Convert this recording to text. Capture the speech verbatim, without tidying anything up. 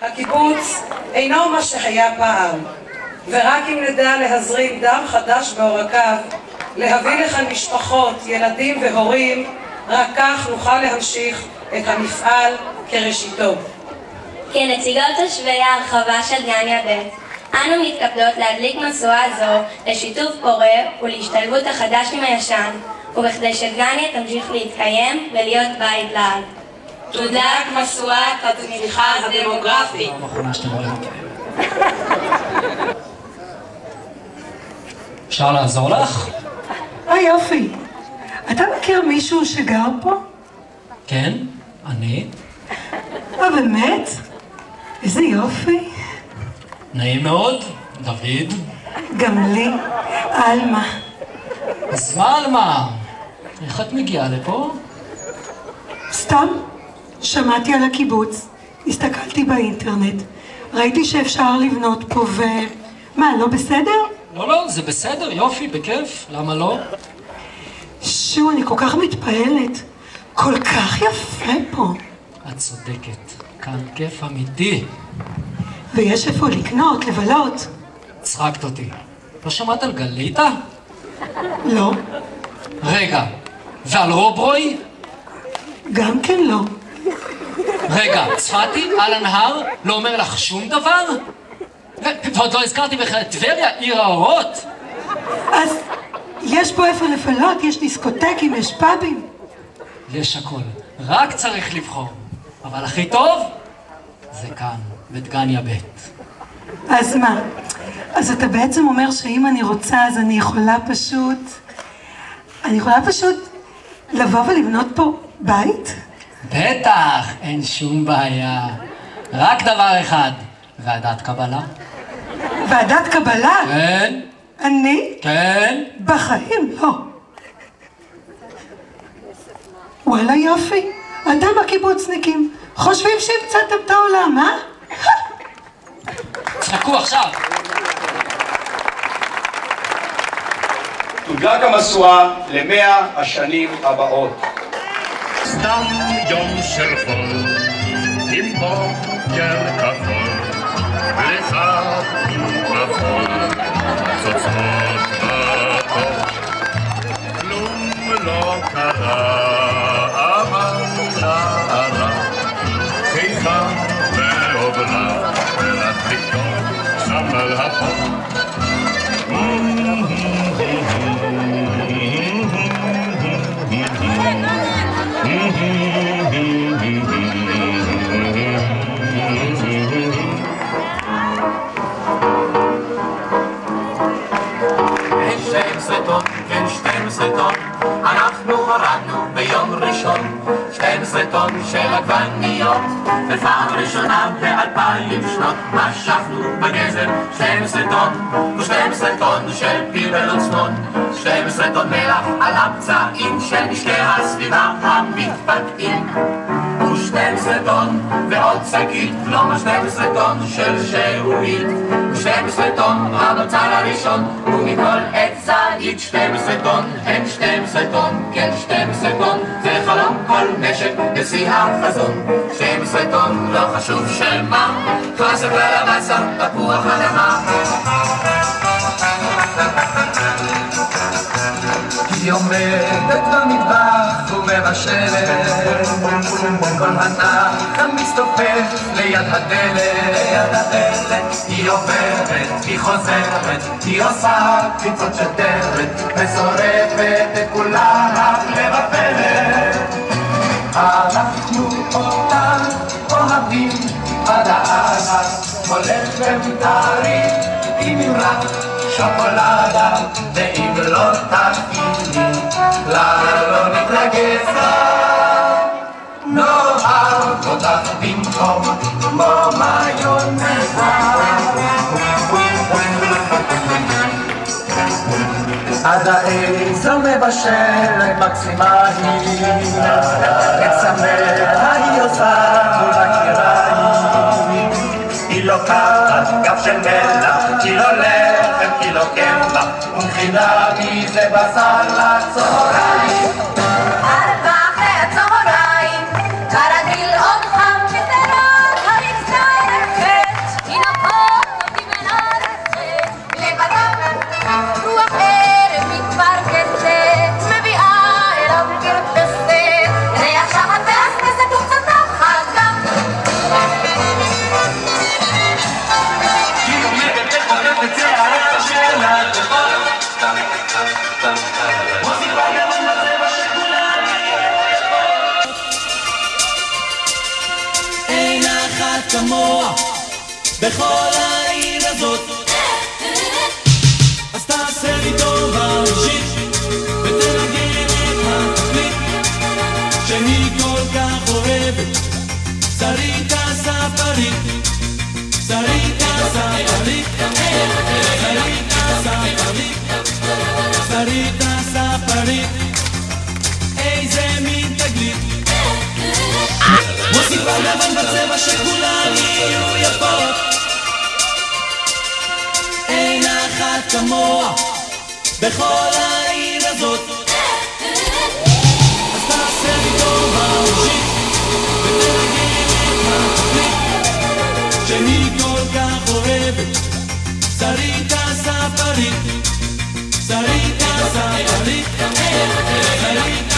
הקיבוץ אינו מה שהיה פעם, ורק אם נדע להזרים דם חדש בעורקיו, להביא לכאן משפחות, ילדים והורים, רק כך נוכל להמשיך את המפעל כראשיתו. כנציגות תושבי ההרחבה של דגניה ב', אנו מתכבדות להדליק משואה זו לשיתוף פורה ולהשתלבות החדש עם הישן, ובכדי שדגניה תמשיך להתקיים ולהיות בית לעד. תודלק משואת התמיכה הדמוגרפית. אפשר לעזור לך? אה יופי, אתה מכיר מישהו שגר פה? כן, אני. אה באמת? איזה יופי. נעים מאוד, דוד. גם לי, אלמה. אז מה אלמה? איך את מגיעה לפה? סתם, שמעתי על הקיבוץ, הסתכלתי באינטרנט, ראיתי שאפשר לבנות פה ו... מה, לא בסדר? לא, לא, זה בסדר, יופי, בכיף, למה לא? שו, אני כל כך מתפעלת, כל כך יפה פה. את צודקת, כאן כיף אמיתי. ויש איפה לקנות, לבלות. צחקת אותי. לא שמעת על גליטה? לא. רגע, ועל רוברוי? גם כן לא. רגע, צפתי על הנהר לא אומר לך שום דבר? ועוד לא הזכרתי בכלל את טבריה, עיר האורות. אז יש פה איפה לבלות, יש דיסקוטקים, יש פאבים. יש הכל, רק צריך לבחור. אבל הכי טוב זה כאן, בדגניה ב'. אז מה? אז אתה בעצם אומר שאם אני רוצה אז אני יכולה פשוט... אני יכולה פשוט לבוא ולבנות פה בית? בטח, אין שום בעיה. רק דבר אחד, ועדת קבלה. ועדת קבלה? כן. אני? כן. בחיים לא. וואלה יופי, אתם הקיבוצניקים חושבים שהמצאתם את העולם, אה? צחקו עכשיו. תודלק המשואה למאה השנים הבאות. סתם יום של חול, עם בוקר כחול, לך ובחול, צוצמות בטוב. כלום לא קרה, אבל נערה, חיכה ועוברה, ורק תקטור שם על החול. כן, שתים עשרה טון, אנחנו הורדנו ביום ראשון שתים עשרה טון של עגבניות, בפעם ראשונה באלפיים שנות משכנו בגזר שתים עשרה טון ו-שתים עשרה טון של פלפל וצפון, שתים עשרה טון מלח על הפצעים של משקי הסביבה המתפתחים, ו-שתים עשרה טון ועוד שקית, כלומר שתים עשרה טון של שאורית, ו-שתים עשרה טון המוצר הראשון, ומכל עץ זית שתים עשרה טון, הם שתים עשרה טון, כן שתים עשרה טון, זה חלום כל משק בשיא החזון, שתים עשרה טון, לא חשוב של מה, כסף ללמסה, תפוח אדמה. היא עומדת במטבח ומבשלת, כל הנח המסתופף ליד הדלת, היא עוברת, היא חוזרת, היא עושה קפיצות של דרת, ושורפת את כולם הפלא ופלא. אנחנו אותם אוהבים עד הארץ, הולך ומתארים עם מרק שוקולדה, ואם לא תכיני, לה לא נתרגז, נאהב אותך במקום כמו מיונזה. עד העץ לא מבשלת מקסימה היא, את צמאה היא עושה מול הקיריים, היא לוקחת גב של מלח, קילו לחם, קילו קמח, ומכינה מזה בשר לצהריים. ארבע אחרי הצהריים, כרגיל עוד חם ופירות הרצפה כמוה בכל העיר הזאת. אז תעשה לי טובה אישית ותנגן את התקליט שהיא כל כך אוהבת. שריטה ספרית, שריטה ספרית, שריטה ספרית, שריטה ספרית, איזה מין תגלית. מוסיפה לבן בצבע שכולן יהיו יפות, אין אחת כמוה בכל העיר הזאת. אז תעשה לי טובה אישית ותנגן את התקליט שהיא כל כך אוהבת. שריטה ספרית, שריטה ספרית, שריטה